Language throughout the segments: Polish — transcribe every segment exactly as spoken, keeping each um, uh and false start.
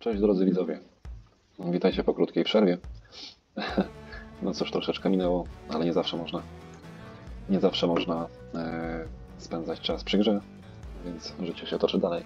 Cześć drodzy widzowie, witajcie po krótkiej przerwie. No cóż, troszeczkę minęło, ale nie zawsze można nie zawsze można e, spędzać czas przy grze, więc życie się toczy dalej.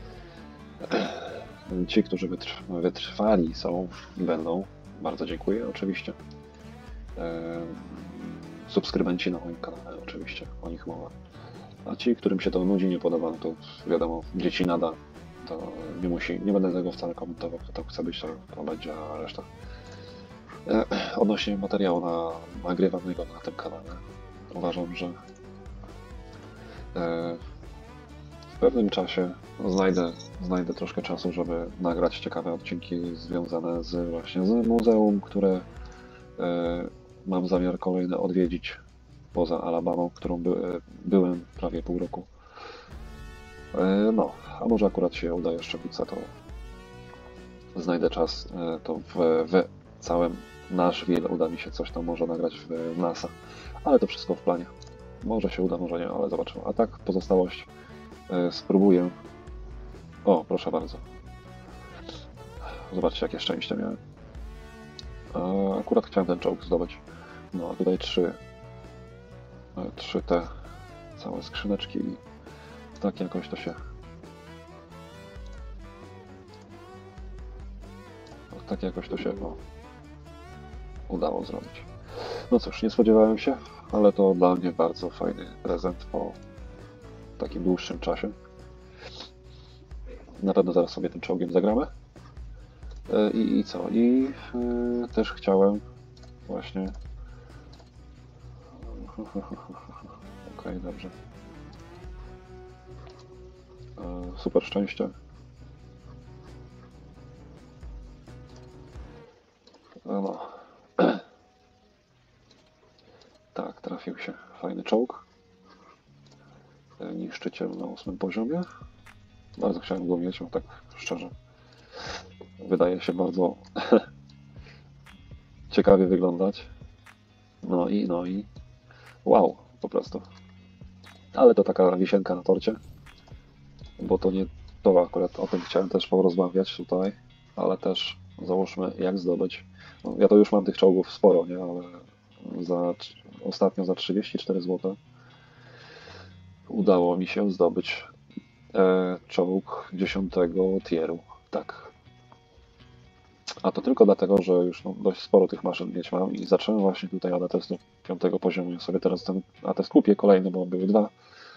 Ci, którzy wytrw wytrwali są i będą, bardzo dziękuję oczywiście. E, subskrybenci na moim kanale, oczywiście, o nich mowa. A ci, którym się to nudzi, nie podoba, no to wiadomo, dzieci nada, to nie musi, nie będę tego wcale komentował, kto tak chce być, to, to będzie, a reszta. E, odnośnie materiału na, nagrywanego na tym kanale, uważam, że e, w pewnym czasie znajdę, znajdę troszkę czasu, żeby nagrać ciekawe odcinki związane z właśnie z muzeum, które e, mam zamiar kolejne odwiedzić poza Alabamą, którą by, byłem prawie pół roku. E, no, a może akurat się uda jeszcze pizza, to znajdę czas, e, to w, w całym Nashville uda mi się coś tam może nagrać w NASA, ale to wszystko w planie. Może się uda, może nie, ale zobaczymy. A tak, pozostałość e, spróbuję. O, proszę bardzo. Zobaczcie, jakie szczęście miałem. E, akurat chciałem ten czołg zdobyć. No, tutaj trzy, e, trzy te całe skrzyneczki i tak jakoś to się tak jakoś to się o, udało zrobić. No cóż, nie spodziewałem się, ale to dla mnie bardzo fajny prezent po takim dłuższym czasie. Na pewno zaraz sobie tym czołgiem zagramy. I, i co? I yy, też chciałem właśnie... Okej, okay, dobrze. Yy, super szczęście. No. Tak, trafił się fajny czołg. Niszczyciel na ósmym poziomie. Bardzo chciałem go mieć, tak szczerze. Wydaje się bardzo ciekawie wyglądać. No i, no i wow, po prostu. Ale to taka wisienka na torcie, bo to nie to akurat o tym chciałem też porozmawiać tutaj, ale też załóżmy jak zdobyć. No, ja to już mam tych czołgów sporo, nie, ale za, ostatnio za trzydzieści cztery złote udało mi się zdobyć e, czołg dziesiątego tieru, tak. A to tylko dlatego, że już no, dość sporo tych maszyn mieć mam i zacząłem właśnie tutaj od atestu piątego poziomu. Ja sobie teraz ten atest kupię kolejny, bo były dwa.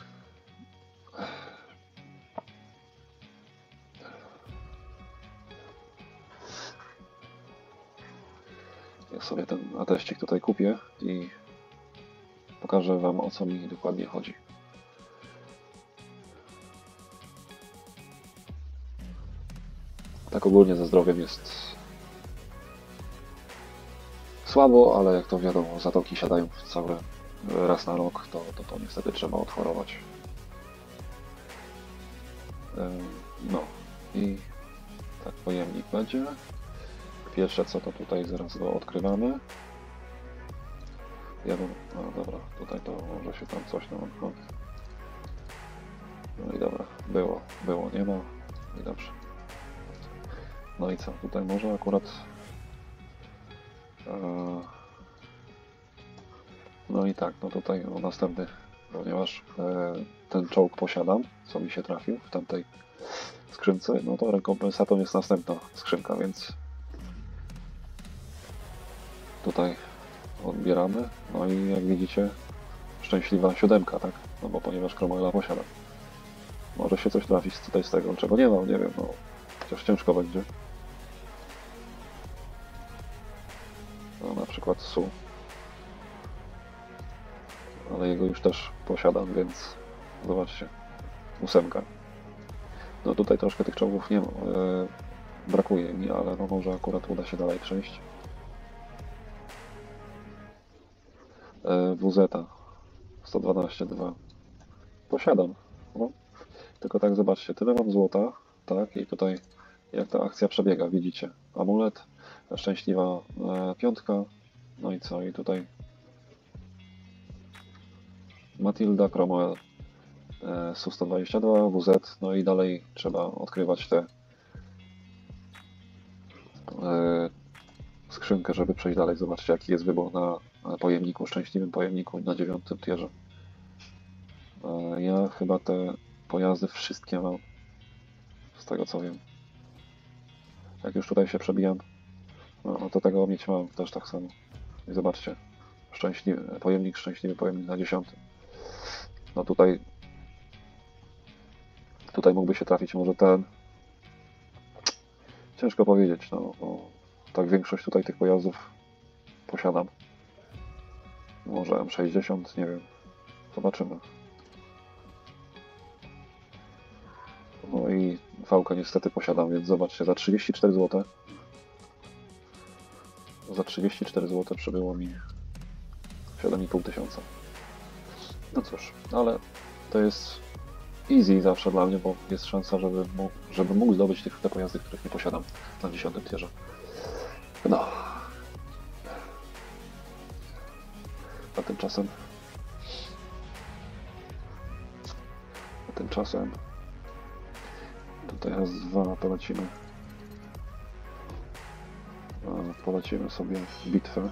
Ja sobie ten ateścik tutaj kupię i pokażę wam, o co mi dokładnie chodzi. Tak ogólnie ze zdrowiem jest słabo, ale jak to wiadomo, zatoki siadają cały raz na rok, to, to, to niestety trzeba odchorować. No i tak pojemnik będzie. Pierwsze co to tutaj zaraz go odkrywamy. Ja bym, no dobra, tutaj to może się tam coś tam... No, no i dobra, było, było, nie ma i dobrze. No i co, tutaj może akurat... No i tak, no tutaj no, następny, ponieważ e, ten czołg posiadam, co mi się trafił w tamtej skrzynce, no to rekompensatą jest następna skrzynka, więc tutaj odbieramy, no i jak widzicie szczęśliwa siódemka, tak, no bo ponieważ Cromwella posiadam. Może się coś trafić tutaj z tego, czego nie mam, nie wiem, no chociaż ciężko będzie. No na przykład S U. Ale jego już też posiadam, więc zobaczcie, ósemka. No tutaj troszkę tych czołgów nie ma, e, brakuje mi, ale no może akurat uda się dalej przejść. E, W Z sto dwanaście dwa posiadam, no. Tylko tak zobaczcie, tyle mam złota, tak, i tutaj jak ta akcja przebiega, widzicie, amulet, szczęśliwa e, piątka, no i co, i tutaj Matilda, Cromwell, S U sto dwadzieścia dwa, W Z, no i dalej trzeba odkrywać te yy, skrzynkę, żeby przejść dalej. Zobaczcie, jaki jest wybór na pojemniku, szczęśliwym pojemniku na dziewiątym tierze. Yy, ja chyba te pojazdy wszystkie mam, z tego co wiem. Jak już tutaj się przebijam, no, no to tego mieć mam też tak samo. I zobaczcie, szczęśliwy, pojemnik, szczęśliwy pojemnik na dziesiątym. No tutaj, tutaj mógłby się trafić może ten. Ciężko powiedzieć, no bo tak większość tutaj tych pojazdów posiadam. Może M sześćdziesiąt, nie wiem. Zobaczymy. No i V-kę niestety posiadam, więc zobaczcie, za trzydzieści cztery złote. Za trzydzieści cztery złote przybyło mi siedem i pół tysiąca. No cóż, ale to jest easy zawsze dla mnie, bo jest szansa, żeby mógł, żeby mógł zdobyć tych, te pojazdy, których nie posiadam na dziesiątym tierze. No. A tymczasem... A tymczasem... Tutaj raz, dwa, polecimy. Polecimy sobie bitwę.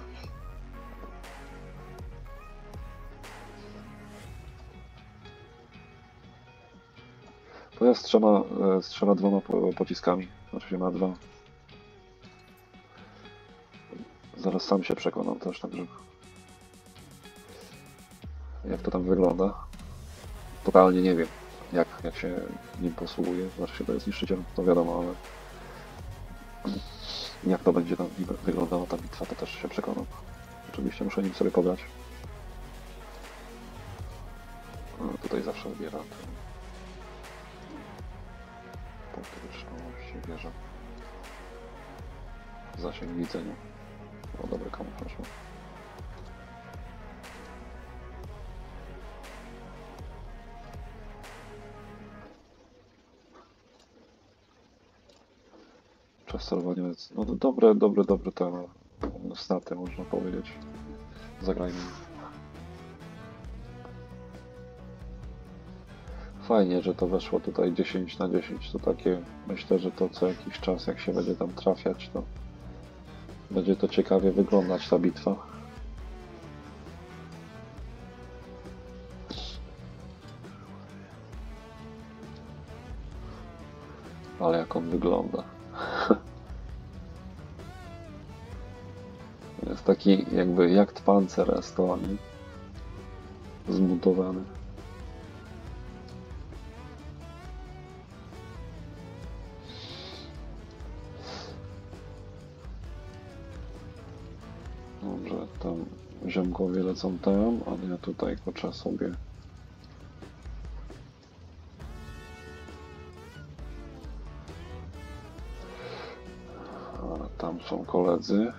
Pojazd strzela, strzela dwoma pociskami. Znaczy się ma dwa. Zaraz sam się przekonam też, także jak to tam wygląda. Totalnie nie wiem, jak, jak się nim posługuje. Znaczy się to jest niszczyciel, to wiadomo, ale jak to będzie tam wyglądała ta bitwa, to też się przekonam. Oczywiście muszę nim sobie pograć. A tutaj zawsze wybieram punkty wytrzymałości, wieża. Zasięg widzenia. O, dobry kamuflaż. Czas celowania jest... No dobre, dobre, dobre te staty, można powiedzieć. Zagrajmy. Fajnie, że to weszło tutaj dziesięć na dziesięć. To takie, myślę, że to co jakiś czas, jak się będzie tam trafiać, to będzie to ciekawie wyglądać, ta bitwa. Ale jak on wygląda. Jest taki jakby Jagdpanzer S sto, nie? Zmontowany. Dobrze, tam ziomkowie lecą tam, ale ja tutaj koczę sobie. A tam są koledzy.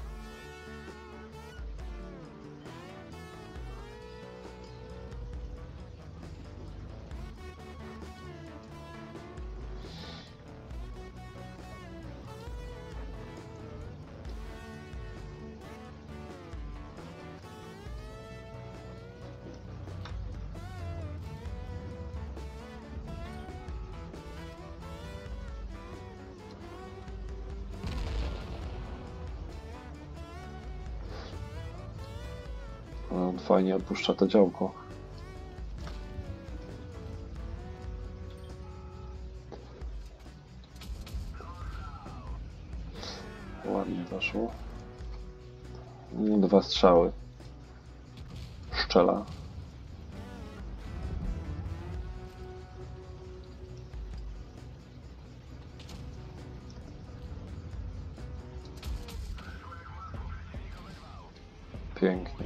On fajnie opuszcza to działko. Ładnie zaszło. Dwa strzały. Szczela. Pięknie.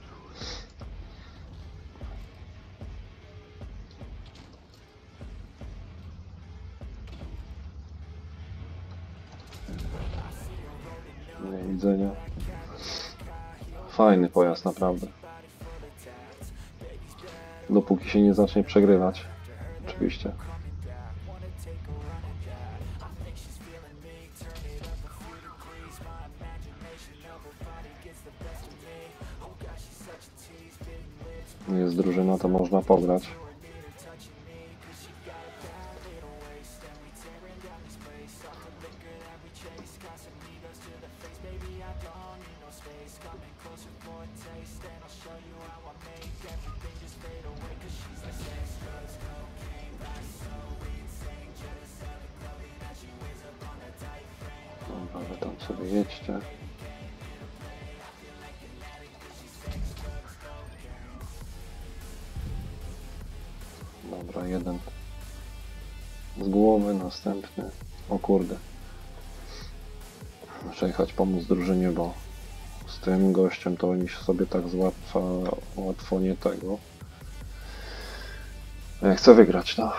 Nie widzenia. Fajny pojazd, naprawdę. Dopóki się nie zacznie przegrywać. Oczywiście. Jest drużyna, to można pograć. sobie jedźcie. Dobra, jeden z głowy, następny. O kurde. Muszę jechać pomóc drużynie, bo z tym gościem to oni sobie tak złatwa, łatwo nie tego. Ja chcę wygrać, no.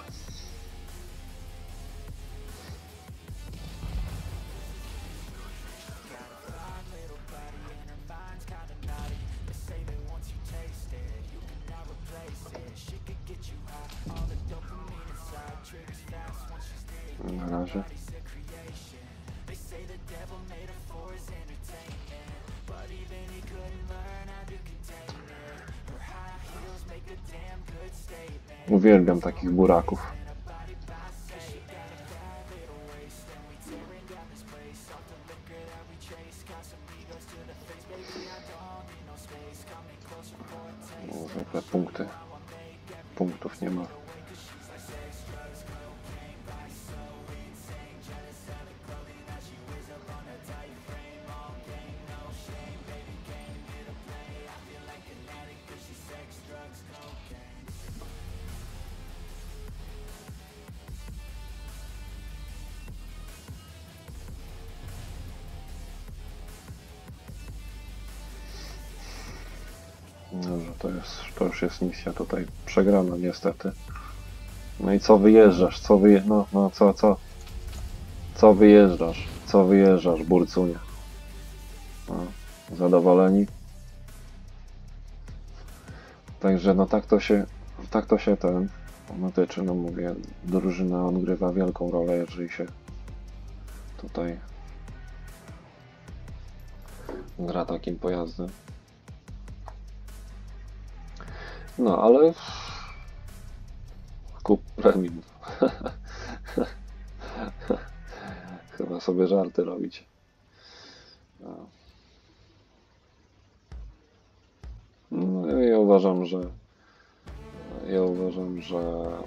Na razie. Uwielbiam takich buraków. Zwykle punkty. Punktów nie ma. Dobrze, to, jest, to już jest misja tutaj przegrana niestety. No i co wyjeżdżasz? Co wyje... No, no co, co? Co wyjeżdżasz? Co wyjeżdżasz, burcunie? No, zadowoleni? Także no tak to się, tak to się ten tyczy, no mówię, drużyna odgrywa wielką rolę, jeżeli się tutaj gra takim pojazdem. No, ale kup premium. Chyba sobie żarty robicie. No. No, ja uważam, że ja uważam, że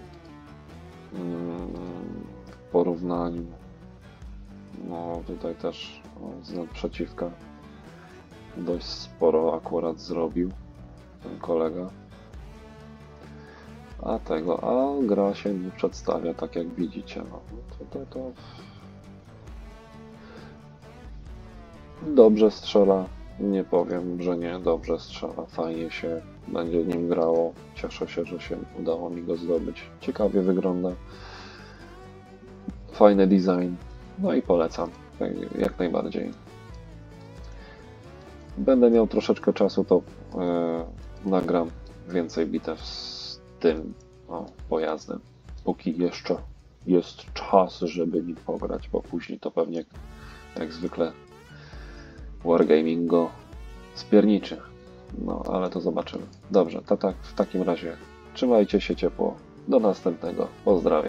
mm, w porównaniu no tutaj też o, z naprzeciwka dość sporo akurat zrobił ten kolega. A tego, a gra się nie przedstawia tak jak widzicie. No, to, to, to... Dobrze strzela, nie powiem, że nie, dobrze strzela, fajnie się będzie nim grało. Cieszę się, że się udało mi go zdobyć. Ciekawie wygląda. Fajny design. No i polecam, jak najbardziej. Będę miał troszeczkę czasu, to yy, nagram więcej bitew z tym o, pojazdem. Póki jeszcze jest czas, żeby nim pograć, bo później to pewnie jak zwykle Wargaming go spierniczy. No, ale to zobaczymy. Dobrze, to tak w takim razie trzymajcie się ciepło. Do następnego. Pozdrawiam.